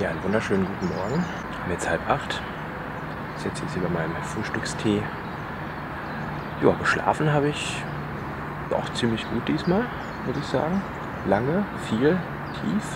Ja, einen wunderschönen guten Morgen. Wir haben jetzt 7:30. Ich sitze jetzt hier bei meinem Frühstückstee. Ja, geschlafen habe ich auch ziemlich gut diesmal, würde ich sagen. Lange, viel, tief.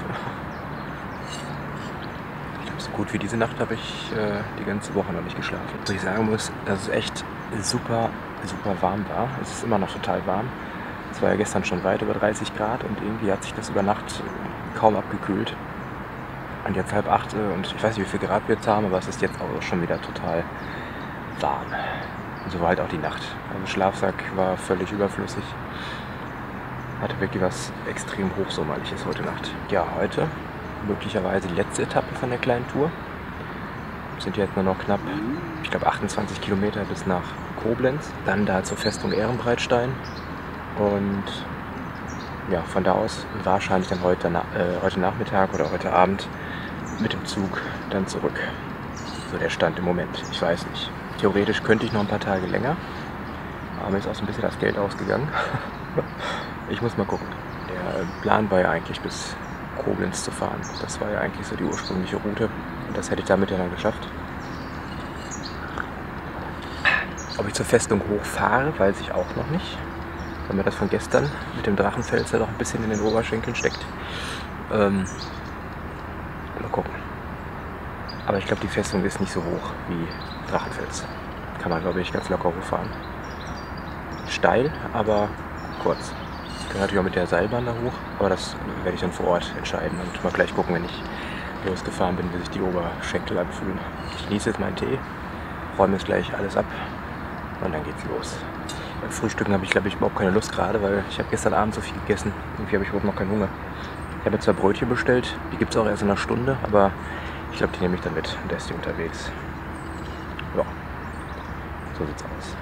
Ich glaube, so gut wie diese Nacht habe ich die ganze Woche noch nicht geschlafen. Was ich sagen muss, dass es echt super, super warm war. Es ist immer noch total warm. Es war ja gestern schon weit über 30 Grad und irgendwie hat sich das über Nacht kaum abgekühlt. Und jetzt 7:30 und ich weiß nicht, wie viel Grad wir jetzt haben, aber es ist jetzt auch schon wieder total warm. Und so war halt auch die Nacht. Also Schlafsack war völlig überflüssig. Hatte wirklich was extrem Hochsommerliches heute Nacht. Ja, heute möglicherweise die letzte Etappe von der kleinen Tour. Es sind jetzt nur noch knapp, ich glaube 28 Kilometer bis nach Koblenz. Dann da zur Festung Ehrenbreitstein. Und ja, von da aus wahrscheinlich dann heute Nachmittag oder heute Abend mit dem Zug dann zurück. So der Stand im Moment. Ich weiß nicht. Theoretisch könnte ich noch ein paar Tage länger, aber mir ist auch so ein bisschen das Geld ausgegangen. Ich muss mal gucken. Der Plan war ja eigentlich bis Koblenz zu fahren. Das war ja eigentlich so die ursprüngliche Route und das hätte ich damit ja dann geschafft. Ob ich zur Festung hochfahre, weiß ich auch noch nicht, weil mir das von gestern mit dem Drachenfels ja noch ein bisschen in den Oberschenkeln steckt. Mal gucken. Aber ich glaube, die Festung ist nicht so hoch wie Drachenfels. Kann man, glaube ich, ganz locker hochfahren. Steil, aber kurz. Ich kann natürlich auch mit der Seilbahn da hoch, aber das werde ich dann vor Ort entscheiden und mal gleich gucken, wenn ich losgefahren bin, wie sich die Oberschenkel anfühlen. Ich genieße jetzt meinen Tee, räume jetzt gleich alles ab und dann geht's los. Beim Frühstücken habe ich, glaube ich, überhaupt keine Lust gerade, weil ich habe gestern Abend so viel gegessen. Irgendwie habe ich überhaupt noch keinen Hunger. Ich habe jetzt 2 Brötchen bestellt, die gibt es auch erst in einer Stunde, aber ich glaube, die nehme ich dann mit und esse die unterwegs. Ja, so sieht's aus.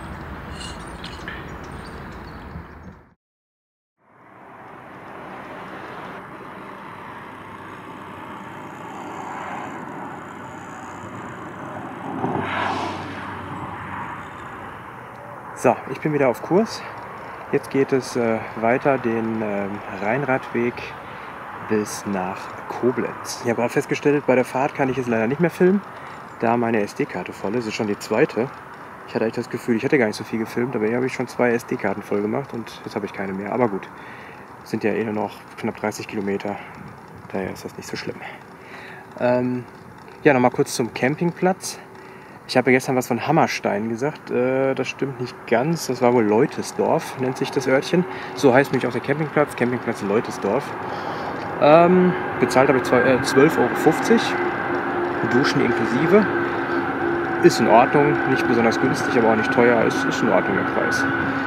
So, ich bin wieder auf Kurs. Jetzt geht es weiter den Rheinradweg bis nach Koblenz. Ich habe gerade festgestellt, bei der Fahrt kann ich es leider nicht mehr filmen, da meine SD-Karte voll ist. Es ist schon die zweite. Ich hatte eigentlich das Gefühl, ich hätte gar nicht so viel gefilmt, aber hier habe ich schon 2 SD-Karten voll gemacht und jetzt habe ich keine mehr. Aber gut, es sind ja eh nur noch knapp 30 Kilometer, daher ist das nicht so schlimm. Ja, nochmal kurz zum Campingplatz. Ich habe gestern was von Hammerstein gesagt, das stimmt nicht ganz, das war wohl Leutesdorf, nennt sich das Örtchen. So heißt nämlich auch der Campingplatz, Campingplatz Leutesdorf. Bezahlt habe ich 12,50 €, Duschen inklusive. Ist in Ordnung, nicht besonders günstig, aber auch nicht teuer, ist in Ordnung der Preis.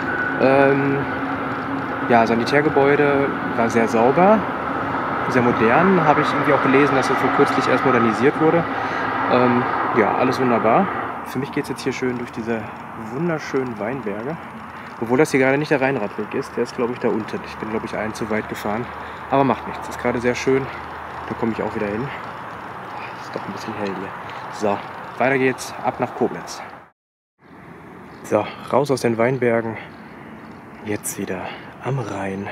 Ja, Sanitärgebäude war sehr sauber, sehr modern, habe ich irgendwie auch gelesen, dass es vor kürzlich erst modernisiert wurde. Ja, alles wunderbar. Für mich geht es jetzt hier schön durch diese wunderschönen Weinberge. Obwohl das hier gerade nicht der Rheinradweg ist, der ist glaube ich da unten. Ich bin glaube ich einen zu weit gefahren, aber macht nichts. Ist gerade sehr schön, da komme ich auch wieder hin. Ist doch ein bisschen hell hier. So, weiter geht's, ab nach Koblenz. So, raus aus den Weinbergen, jetzt wieder am Rhein.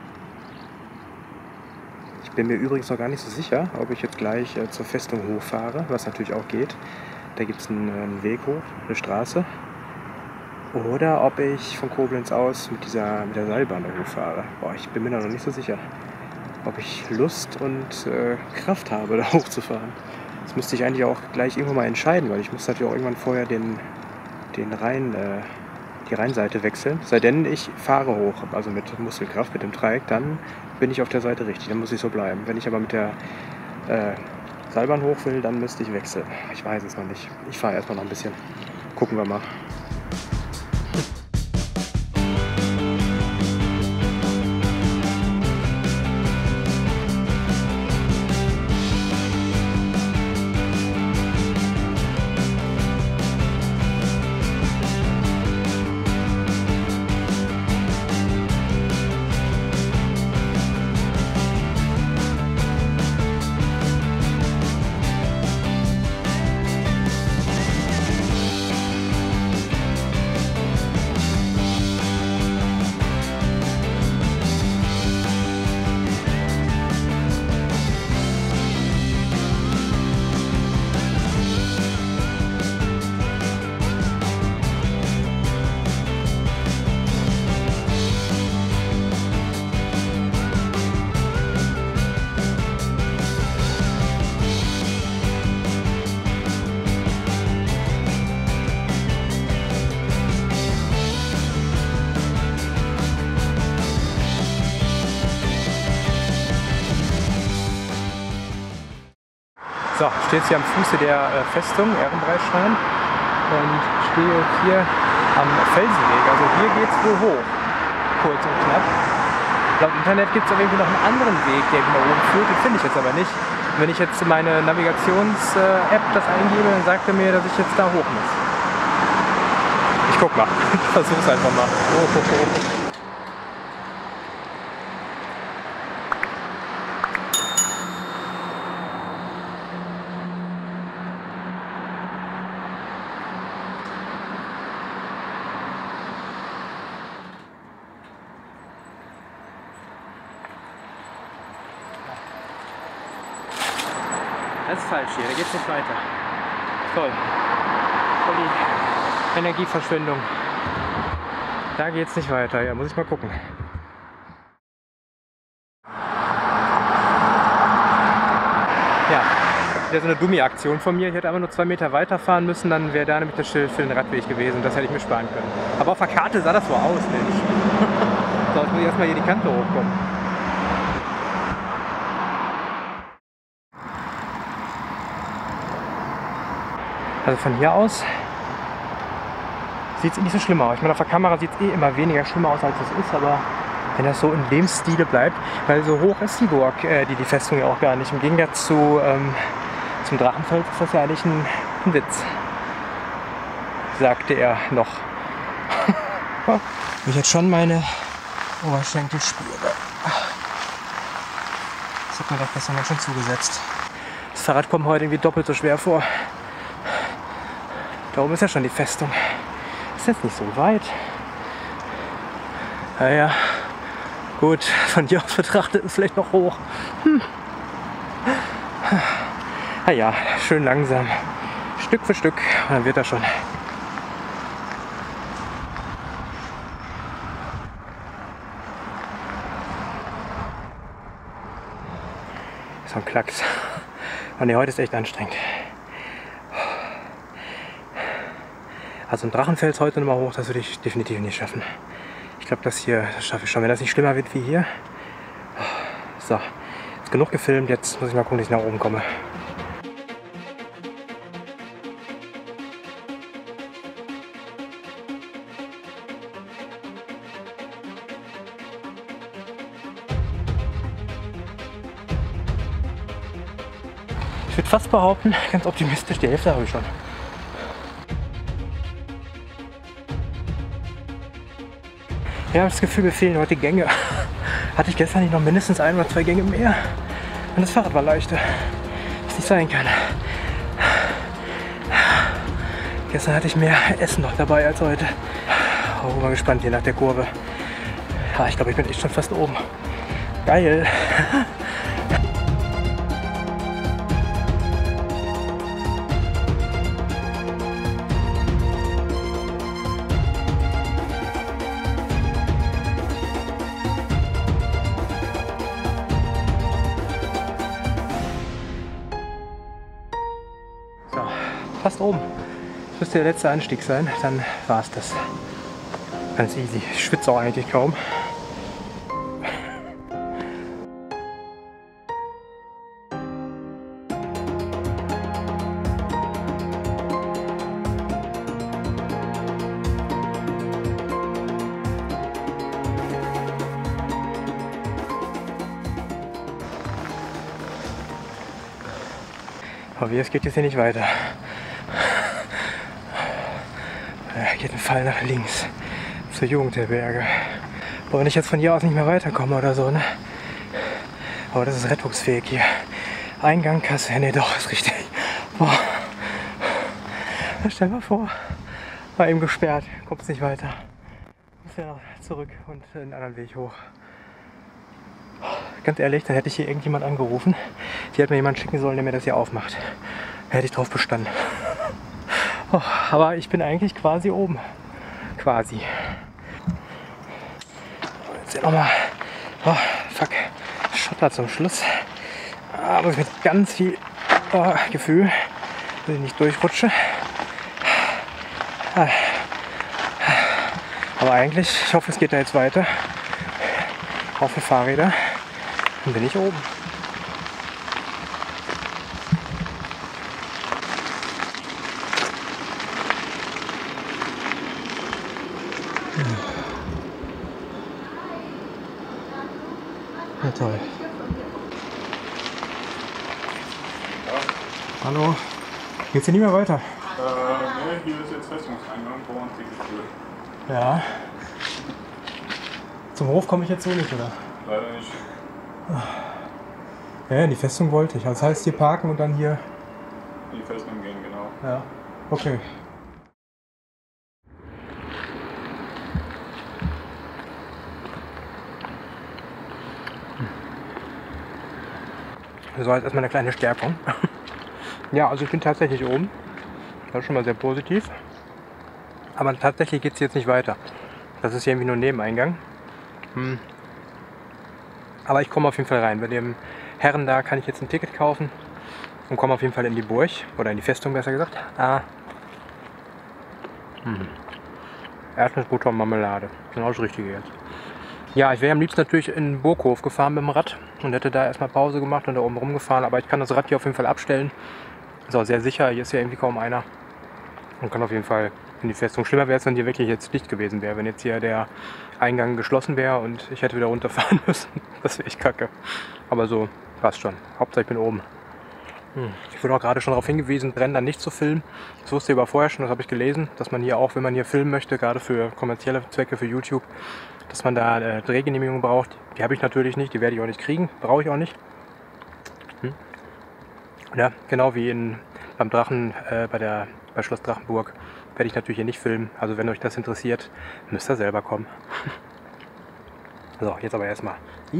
Ich bin mir übrigens noch gar nicht so sicher, ob ich jetzt gleich zur Festung hochfahre, was natürlich auch geht. Da gibt es einen Weg hoch, eine Straße. Oder ob ich von Koblenz aus mit der Seilbahn da hochfahre. Boah, ich bin mir noch nicht so sicher, ob ich Lust und Kraft habe, da hochzufahren. Das müsste ich eigentlich auch gleich irgendwann mal entscheiden, weil ich muss natürlich auch irgendwann vorher die Rheinseite wechseln. Sei denn, ich fahre hoch, also mit Muskelkraft, mit dem Dreieck, dann bin ich auf der Seite richtig, dann muss ich so bleiben. Wenn ich aber mit der Seilbahn hoch will, dann müsste ich wechseln. Ich weiß es noch nicht. Ich fahre erstmal noch ein bisschen. Gucken wir mal. So, ich stehe jetzt hier am Fuße der Festung, Ehrenbreitstein, und stehe hier am Felsenweg. Also hier geht es wohl hoch, kurz und knapp. Laut Internet gibt es aber irgendwie noch einen anderen Weg, der nach oben führt, den finde ich jetzt aber nicht. Wenn ich jetzt meine Navigations-App das eingebe, dann sagt er mir, dass ich jetzt da hoch muss. Ich guck mal, ich versuch's einfach mal. Das ist falsch hier, da geht's nicht weiter. Toll. Voll die Energieverschwendung. Da geht's nicht weiter, ja, muss ich mal gucken. Ja, wieder so eine Dummi-Aktion von mir. Ich hätte einfach nur 2 Meter weiterfahren müssen, dann wäre da nämlich das Schild für den Radweg gewesen. Das hätte ich mir sparen können. Aber auf der Karte sah das so aus, Mensch. So, jetzt muss ich erstmal hier die Kante hochkommen. Also von hier aus sieht es nicht so schlimm aus. Ich meine, auf der Kamera sieht es eh immer weniger schlimmer aus, als es ist, aber wenn das so in dem Stile bleibt, weil so hoch ist die Burg, die Festung ja auch gar nicht. Im Gegensatz zum Drachenfels ist das ja eigentlich ein Witz, sagte er noch. Wenn ich jetzt schon meine Oberschenkel spüre. Das hat mir doch gestern ganz schön zugesetzt. Das Fahrrad kommt heute irgendwie doppelt so schwer vor. Da oben ist ja schon die Festung. Ist jetzt nicht so weit. Naja, gut, von hier aus betrachtet ist vielleicht noch hoch. Naja, schön langsam. Stück für Stück. Und dann wird das schon. So ein Klacks. Und nee, heute ist echt anstrengend. Also ein Drachenfels heute nochmal hoch, das würde ich definitiv nicht schaffen. Ich glaube, das schaffe ich schon, wenn das nicht schlimmer wird wie hier. So, jetzt genug gefilmt, jetzt muss ich mal gucken, dass ich nach oben komme. Ich würde fast behaupten, ganz optimistisch, die Hälfte habe ich schon. Ich habe das Gefühl, mir fehlen heute Gänge. Hatte ich gestern nicht noch mindestens 1 oder 2 Gänge mehr? Und das Fahrrad war leichter. Was nicht sein kann. Gestern hatte ich mehr Essen noch dabei als heute. Oh, mal gespannt hier nach der Kurve. Ja, ich glaube, ich bin echt schon fast oben. Geil. Fast oben. Das müsste der letzte Anstieg sein, dann war es das. Ganz easy. Ich schwitze auch eigentlich kaum. Aber es geht jetzt hier nicht weiter. Da geht ein Fall nach links zur Jugendherberge. Aber wenn ich jetzt von hier aus nicht mehr weiterkomme oder so, ne? Aber das ist rettungsfähig hier. Eingang, Kasse, ne, doch, ist richtig. Boah. Stell mal vor, war eben gesperrt, kommt es nicht weiter. Muss ja noch zurück und einen anderen Weg hoch. Ganz ehrlich, dann hätte ich hier irgendjemand angerufen. Die hätte mir jemand schicken sollen, der mir das hier aufmacht. Da hätte ich drauf bestanden. Oh, aber ich bin eigentlich quasi oben. Quasi. Jetzt hier nochmal. Oh, fuck. Schotter zum Schluss. Aber mit ganz viel Gefühl, dass ich nicht durchrutsche. Aber eigentlich, ich hoffe, es geht da jetzt weiter. Auch für Fahrräder. Dann bin ich oben. Toll. Hallo. Geht's hier nicht mehr weiter? Ne, hier ist jetzt Festungseingang, wo man Ticket will. Ja. Zum Hof komme ich jetzt so nicht, oder? Leider nicht. Ja, in die Festung wollte ich. Das heißt hier parken und dann hier. In die Festung gehen, genau. Ja. Okay. So, jetzt erstmal eine kleine Stärkung. Ja, also ich bin tatsächlich oben. Das ist schon mal sehr positiv. Aber tatsächlich geht es jetzt nicht weiter. Das ist hier irgendwie nur ein Nebeneingang. Aber ich komme auf jeden Fall rein. Bei dem Herren da kann ich jetzt ein Ticket kaufen und komme auf jeden Fall in die Burg. Oder in die Festung, besser gesagt. Erdnussbutter und Marmelade. Genau das Richtige jetzt. Ja, ich wäre am liebsten natürlich in den Burghof gefahren mit dem Rad und hätte da erstmal Pause gemacht und da oben rumgefahren. Aber ich kann das Rad hier auf jeden Fall abstellen. Ist auch sehr sicher. Hier ist ja irgendwie kaum einer. Und kann auf jeden Fall in die Festung. Schlimmer wäre es, wenn hier wirklich jetzt dicht gewesen wäre. Wenn jetzt hier der Eingang geschlossen wäre und ich hätte wieder runterfahren müssen. Das wäre echt kacke. Aber so passt schon. Hauptsache ich bin oben. Ich wurde auch gerade schon darauf hingewiesen, Bränder nicht zu filmen. Das wusste ich aber vorher schon, das habe ich gelesen, dass man hier auch, wenn man hier filmen möchte, gerade für kommerzielle Zwecke, für YouTube, dass man da Drehgenehmigung braucht. Die habe ich natürlich nicht, die werde ich auch nicht kriegen, brauche ich auch nicht. Ja, genau wie beim Drachen, bei Schloss Drachenburg, werde ich natürlich hier nicht filmen. Also wenn euch das interessiert, müsst ihr selber kommen. So, jetzt aber erstmal.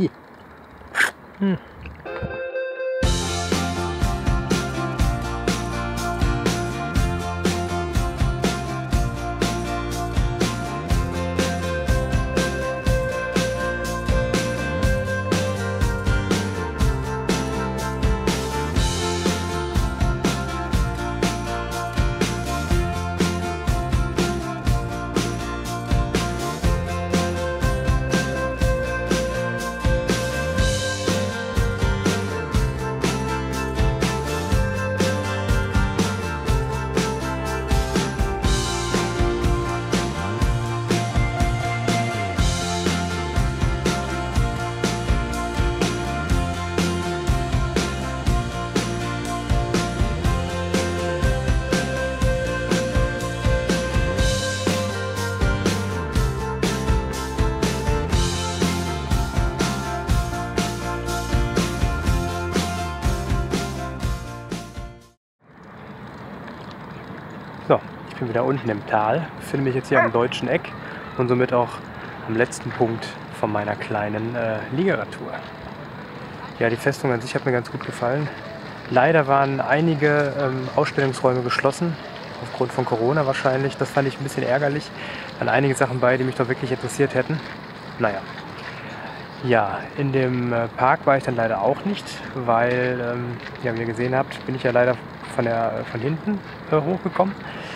So, ich bin wieder unten im Tal, befinde mich jetzt hier am Deutschen Eck und somit auch am letzten Punkt von meiner kleinen Liegeradtour. Ja, die Festung an sich hat mir ganz gut gefallen. Leider waren einige Ausstellungsräume geschlossen, aufgrund von Corona wahrscheinlich. Das fand ich ein bisschen ärgerlich. Dann einige Sachen bei, die mich doch wirklich interessiert hätten. Naja. Ja, in dem Park war ich dann leider auch nicht, weil, ja, wie ihr gesehen habt, bin ich ja leider von hinten hochgekommen.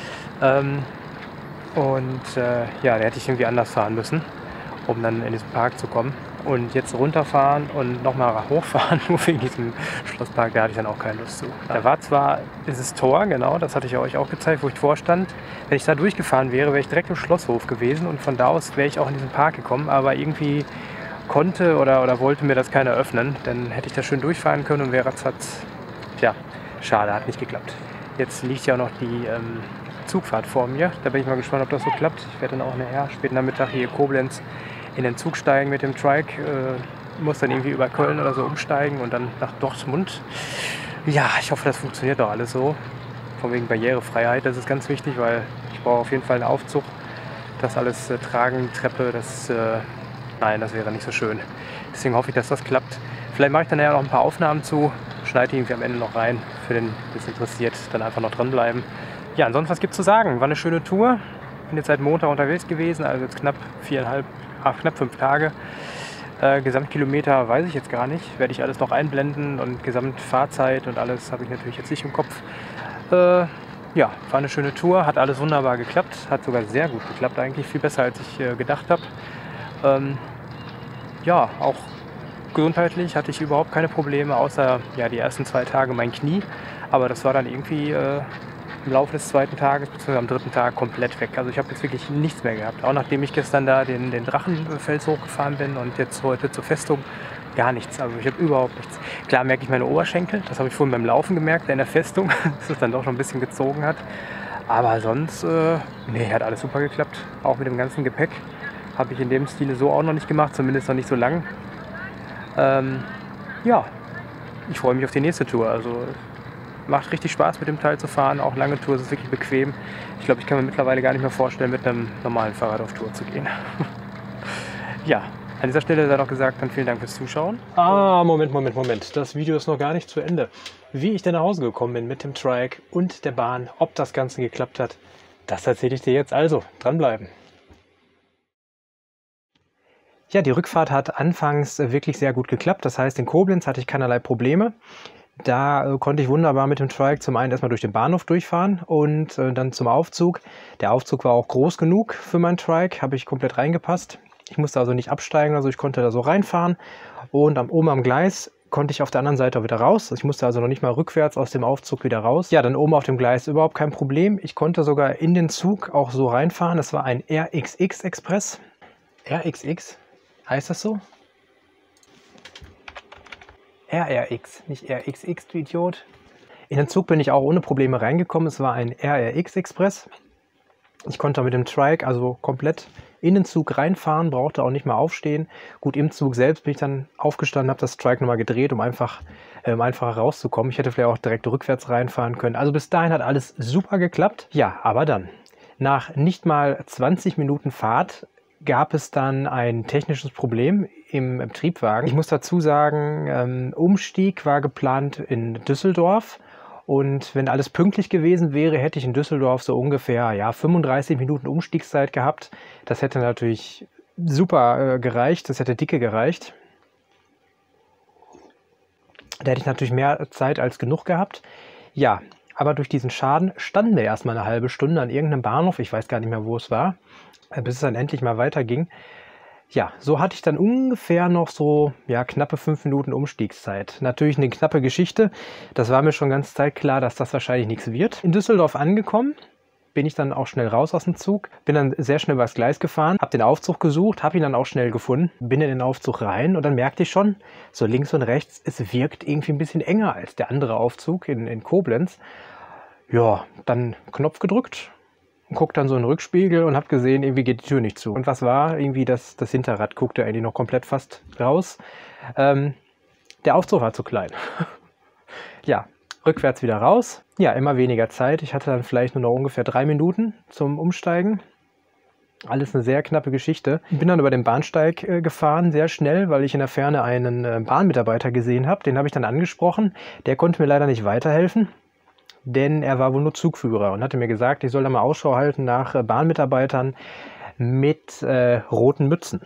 Ja, da hätte ich irgendwie anders fahren müssen, um dann in diesen Park zu kommen. Und jetzt runterfahren und nochmal hochfahren, nur wegen diesem Schlosspark, da hatte ich dann auch keine Lust zu. Da war zwar dieses Tor, genau, das hatte ich euch auch gezeigt, wo ich vorstand. Wenn ich da durchgefahren wäre, wäre ich direkt im Schlosshof gewesen und von da aus wäre ich auch in diesen Park gekommen, aber irgendwie konnte oder wollte mir das keiner öffnen, dann hätte ich da schön durchfahren können und wäre ratzfatz. Tja, schade, hat nicht geklappt. Jetzt liegt ja auch noch die Zugfahrt vor mir, da bin ich mal gespannt, ob das so klappt. Ich werde dann auch nachher, späten Nachmittag hier Koblenz in den Zug steigen mit dem Trike, muss dann irgendwie über Köln oder so umsteigen und dann nach Dortmund. Ja, ich hoffe, das funktioniert doch alles so. Von wegen Barrierefreiheit, das ist ganz wichtig, weil ich brauche auf jeden Fall einen Aufzug. Das alles tragen, Treppe, nein, das wäre nicht so schön. Deswegen hoffe ich, dass das klappt. Vielleicht mache ich dann ja noch ein paar Aufnahmen zu, schneide die irgendwie am Ende noch rein. Für den, der es interessiert, dann einfach noch dranbleiben. Ja, ansonsten, was gibt es zu sagen? War eine schöne Tour. Bin jetzt seit Montag unterwegs gewesen, also jetzt knapp 5 Tage. Gesamtkilometer weiß ich jetzt gar nicht. Werde ich alles noch einblenden und Gesamtfahrzeit und alles habe ich natürlich jetzt nicht im Kopf. Ja, war eine schöne Tour, hat alles wunderbar geklappt. Hat sogar sehr gut geklappt eigentlich, viel besser als ich gedacht habe. Ja, auch gesundheitlich hatte ich überhaupt keine Probleme, außer ja, die ersten 2 Tage mein Knie. Aber das war dann irgendwie im Laufe des 2. Tages bzw. am 3. Tag komplett weg. Also ich habe jetzt wirklich nichts mehr gehabt. Auch nachdem ich gestern da den Drachenfels hochgefahren bin und jetzt heute zur Festung, gar nichts. Also ich habe überhaupt nichts. Klar merke ich meine Oberschenkel, das habe ich vorhin beim Laufen gemerkt, in der Festung, dass es dann doch schon ein bisschen gezogen hat. Aber sonst, nee, hat alles super geklappt. Auch mit dem ganzen Gepäck habe ich in dem Stile so auch noch nicht gemacht, zumindest noch nicht so lang. Ja, ich freue mich auf die nächste Tour. Also macht richtig Spaß mit dem Teil zu fahren, auch lange Tour, es ist wirklich bequem. Ich glaube, ich kann mir mittlerweile gar nicht mehr vorstellen, mit einem normalen Fahrrad auf Tour zu gehen. Ja, an dieser Stelle sei noch gesagt, dann vielen Dank fürs Zuschauen. Moment. Das Video ist noch gar nicht zu Ende. Wie ich denn nach Hause gekommen bin mit dem Trike und der Bahn, ob das Ganze geklappt hat, das erzähle ich dir jetzt. Also, dranbleiben. Ja, die Rückfahrt hat anfangs wirklich sehr gut geklappt. Das heißt, in Koblenz hatte ich keinerlei Probleme. Da konnte ich wunderbar mit dem Trike zum einen erstmal durch den Bahnhof durchfahren und dann zum Aufzug. Der Aufzug war auch groß genug für meinen Trike, habe ich komplett reingepasst. Ich musste also nicht absteigen, also ich konnte da so reinfahren. Und oben am Gleis konnte ich auf der anderen Seite auch wieder raus. Ich musste also noch nicht mal rückwärts aus dem Aufzug wieder raus. Ja, dann oben auf dem Gleis überhaupt kein Problem. Ich konnte sogar in den Zug auch so reinfahren. Das war ein RXX Express. RXX? Heißt das so? RRX, nicht RXX, du Idiot. In den Zug bin ich auch ohne Probleme reingekommen. Es war ein RRX Express. Ich konnte mit dem Trike also komplett in den Zug reinfahren, brauchte auch nicht mehr aufstehen. Gut, im Zug selbst bin ich dann aufgestanden, habe das Trike nochmal gedreht, um einfacher rauszukommen. Ich hätte vielleicht auch direkt rückwärts reinfahren können. Also bis dahin hat alles super geklappt. Ja, aber dann, nach nicht mal 20 Minuten Fahrt, gab es dann ein technisches Problem im Triebwagen. Ich muss dazu sagen, Umstieg war geplant in Düsseldorf. Und wenn alles pünktlich gewesen wäre, hätte ich in Düsseldorf so ungefähr 35 Minuten Umstiegszeit gehabt. Das hätte natürlich super gereicht, das hätte dicke gereicht. Da hätte ich natürlich mehr Zeit als genug gehabt. Ja, aber durch diesen Schaden standen wir erstmal eine halbe Stunde an irgendeinem Bahnhof. Ich weiß gar nicht mehr, wo es war, bis es dann endlich mal weiterging. Ja, so hatte ich dann ungefähr noch so knappe 5 Minuten Umstiegszeit. Natürlich eine knappe Geschichte. Das war mir schon ganz zeitklar, dass das wahrscheinlich nichts wird. In Düsseldorf angekommen, bin ich dann auch schnell raus aus dem Zug. Bin dann sehr schnell übers Gleis gefahren, habe den Aufzug gesucht, habe ihn dann auch schnell gefunden. Bin in den Aufzug rein und dann merkte ich schon, so links und rechts, es wirkt irgendwie ein bisschen enger als der andere Aufzug in Koblenz. Ja, dann Knopf gedrückt. Guck dann so in den Rückspiegel und habe gesehen, irgendwie geht die Tür nicht zu. Und was war? Irgendwie das Hinterrad guckte eigentlich noch komplett fast raus. Der Aufzug war zu klein. Ja, rückwärts wieder raus. Ja, immer weniger Zeit. Ich hatte dann vielleicht nur noch ungefähr 3 Minuten zum Umsteigen. Alles eine sehr knappe Geschichte. Ich bin dann über den Bahnsteig gefahren, sehr schnell, weil ich in der Ferne einen Bahnmitarbeiter gesehen habe. Den habe ich dann angesprochen. Der konnte mir leider nicht weiterhelfen, denn er war wohl nur Zugführer und hatte mir gesagt, ich soll da mal Ausschau halten nach Bahnmitarbeitern mit roten Mützen.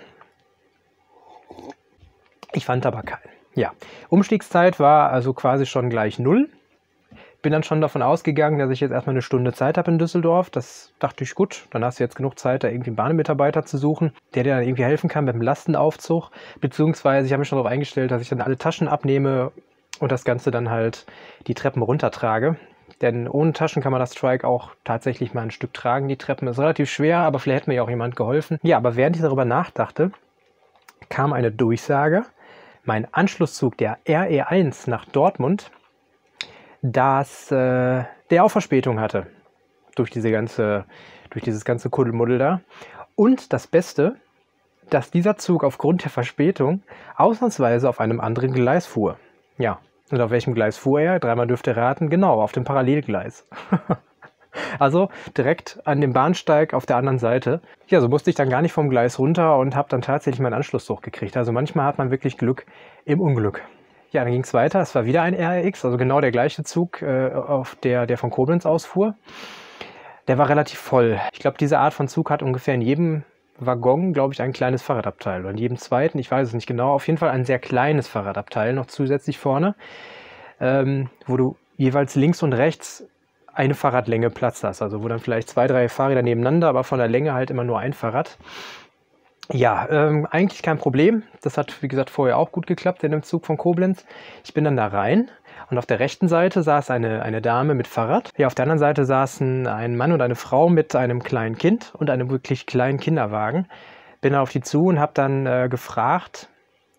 Ich fand aber keinen. Ja, Umstiegszeit war also quasi schon gleich 0. Bin dann schon davon ausgegangen, dass ich jetzt erstmal eine Stunde Zeit habe in Düsseldorf. Das dachte ich, gut, dann hast du jetzt genug Zeit, da irgendwie einen Bahnmitarbeiter zu suchen, der dir dann irgendwie helfen kann mit dem Lastenaufzug. Beziehungsweise ich habe mich schon darauf eingestellt, dass ich dann alle Taschen abnehme und das Ganze dann halt die Treppen runtertrage. Denn ohne Taschen kann man das Trike auch tatsächlich mal ein Stück tragen. Die Treppen ist relativ schwer, aber vielleicht hätte mir ja auch jemand geholfen. Ja, aber während ich darüber nachdachte, kam eine Durchsage. Mein Anschlusszug, der RE1 nach Dortmund, dass der auch Verspätung hatte. Durch dieses ganze Kuddelmuddel da. Und das Beste, dass dieser Zug aufgrund der Verspätung ausnahmsweise auf einem anderen Gleis fuhr. Ja. Und auf welchem Gleis fuhr er? Dreimal dürft ihr raten. Genau, auf dem Parallelgleis. Also direkt an dem Bahnsteig auf der anderen Seite. Ja, so musste ich dann gar nicht vom Gleis runter und habe dann tatsächlich meinen Anschlusszug gekriegt. Also manchmal hat man wirklich Glück im Unglück. Ja, dann ging es weiter. Es war wieder ein RRX, also genau der gleiche Zug, der von Koblenz ausfuhr. Der war relativ voll. Ich glaube, diese Art von Zug hat ungefähr in jedem Waggon, glaube ich, ein kleines Fahrradabteil. Oder in jedem zweiten, ich weiß es nicht genau, auf jeden Fall ein sehr kleines Fahrradabteil, noch zusätzlich vorne, wo du jeweils links und rechts eine Fahrradlänge Platz hast. Also wo dann vielleicht 2, 3 Fahrräder nebeneinander, aber von der Länge halt immer nur ein Fahrrad. Ja, eigentlich kein Problem. Das hat, wie gesagt, vorher auch gut geklappt in dem Zug von Koblenz. Ich bin dann da rein. Und auf der rechten Seite saß eine Dame mit Fahrrad. Ja, auf der anderen Seite saßen ein Mann und eine Frau mit einem kleinen Kind und einem wirklich kleinen Kinderwagen. Bin dann auf die zu und habe dann gefragt,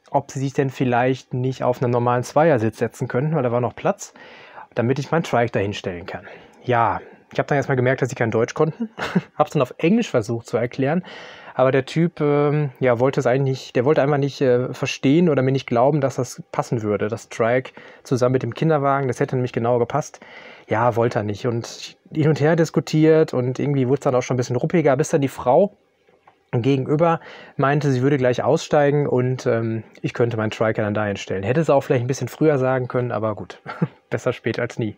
ob sie sich denn vielleicht nicht auf einen normalen Zweiersitz setzen könnten, weil da war noch Platz, damit ich meinen Trike dahin stellen kann. Ja, ich habe dann erstmal gemerkt, dass sie kein Deutsch konnten. Habe es dann auf Englisch versucht zu erklären. Aber der Typ ja, wollte es eigentlich nicht, der wollte einfach nicht verstehen oder mir nicht glauben, dass das passen würde. Das Trike zusammen mit dem Kinderwagen, das hätte nämlich genau gepasst. Ja, wollte er nicht. Und hin und her diskutiert und irgendwie wurde es dann auch schon ein bisschen ruppiger, bis dann die Frau gegenüber meinte, sie würde gleich aussteigen und ich könnte meinen Trike dann dahin stellen. Hätte es auch vielleicht ein bisschen früher sagen können, aber gut, besser spät als nie.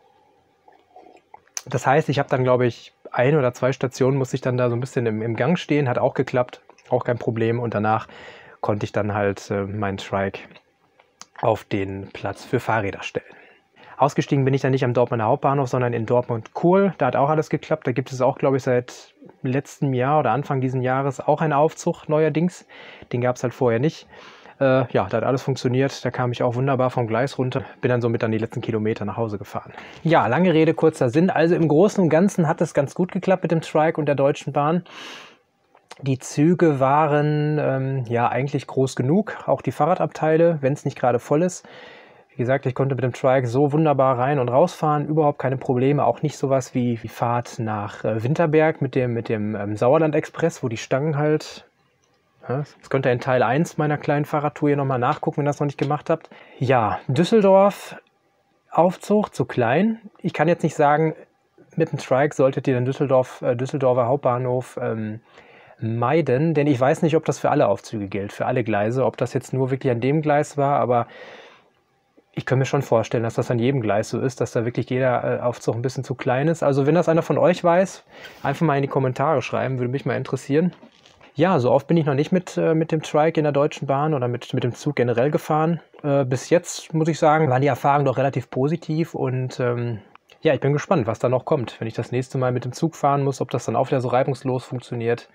Das heißt, ich habe dann, glaube ich, 1 oder 2 Stationen musste ich dann da so ein bisschen im Gang stehen, hat auch geklappt, auch kein Problem. Und danach konnte ich dann halt meinen Trike auf den Platz für Fahrräder stellen. Ausgestiegen bin ich dann nicht am Dortmunder Hauptbahnhof, sondern in Dortmund-Kohl. Da hat auch alles geklappt. Da gibt es auch, glaube ich, seit letztem Jahr oder Anfang dieses Jahres auch einen Aufzug neuerdings. Den gab es halt vorher nicht. Ja, da hat alles funktioniert. Da kam ich auch wunderbar vom Gleis runter. Bin dann somit dann die letzten Kilometer nach Hause gefahren. Ja, lange Rede, kurzer Sinn. Also im Großen und Ganzen hat es ganz gut geklappt mit dem Trike und der Deutschen Bahn. Die Züge waren ja eigentlich groß genug. Auch die Fahrradabteile, wenn es nicht gerade voll ist. Wie gesagt, ich konnte mit dem Trike so wunderbar rein und rausfahren. Überhaupt keine Probleme. Auch nicht sowas wie die Fahrt nach Winterberg mit dem Sauerland-Express, wo die Stangen halt... Das könnt ihr in Teil 1 meiner kleinen Fahrradtour hier nochmal nachgucken, wenn ihr das noch nicht gemacht habt. Ja, Düsseldorf, Aufzug zu klein. Ich kann jetzt nicht sagen, mit dem Trike solltet ihr den Düsseldorfer Hauptbahnhof meiden, denn ich weiß nicht, ob das für alle Aufzüge gilt, für alle Gleise, ob das jetzt nur wirklich an dem Gleis war, aber ich kann mir schon vorstellen, dass das an jedem Gleis so ist, dass da wirklich jeder Aufzug ein bisschen zu klein ist. Also wenn das einer von euch weiß, einfach mal in die Kommentare schreiben, würde mich mal interessieren. Ja, so oft bin ich noch nicht mit dem Trike in der Deutschen Bahn oder mit dem Zug generell gefahren. Bis jetzt, muss ich sagen, war die Erfahrung doch relativ positiv und ja, ich bin gespannt, was da noch kommt, wenn ich das nächste Mal mit dem Zug fahren muss, ob das dann auch wieder so reibungslos funktioniert.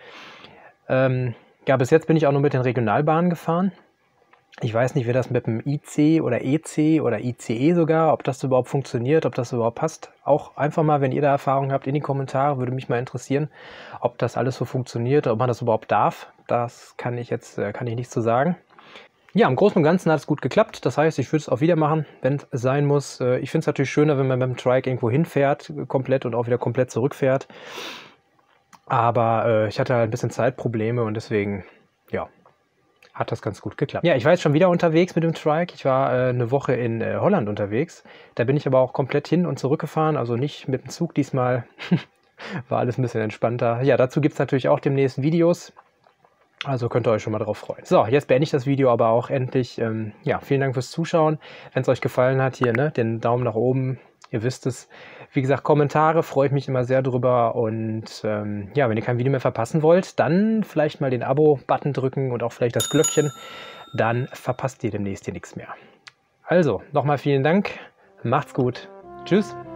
Ja, bis jetzt bin ich auch nur mit den Regionalbahnen gefahren. Ich weiß nicht, wie das mit dem IC oder EC oder ICE sogar, ob das überhaupt funktioniert, ob das überhaupt passt. Auch einfach mal, wenn ihr da Erfahrung habt, in die Kommentare, würde mich mal interessieren, ob das alles so funktioniert, ob man das überhaupt darf. Das kann ich nicht so sagen. Ja, im Großen und Ganzen hat es gut geklappt. Das heißt, ich würde es auch wieder machen, wenn es sein muss. Ich finde es natürlich schöner, wenn man mit dem Trike irgendwo hinfährt, komplett und auch wieder komplett zurückfährt. Aber ich hatte halt ein bisschen Zeitprobleme und deswegen, ja, hat das ganz gut geklappt. Ja, ich war jetzt schon wieder unterwegs mit dem Trike. Ich war eine Woche in Holland unterwegs. Da bin ich aber auch komplett hin und zurück gefahren, also nicht mit dem Zug diesmal. War alles ein bisschen entspannter. Ja, dazu gibt es natürlich auch demnächst Videos. Also könnt ihr euch schon mal drauf freuen. So, jetzt beende ich das Video aber auch endlich. Ja, vielen Dank fürs Zuschauen. Wenn es euch gefallen hat, hier den Daumen nach oben. Ihr wisst es. Wie gesagt, Kommentare freue ich mich immer sehr drüber. Und ja, wenn ihr kein Video mehr verpassen wollt, dann vielleicht mal den Abo-Button drücken und auch vielleicht das Glöckchen. Dann verpasst ihr demnächst hier nichts mehr. Also, nochmal vielen Dank. Macht's gut. Tschüss.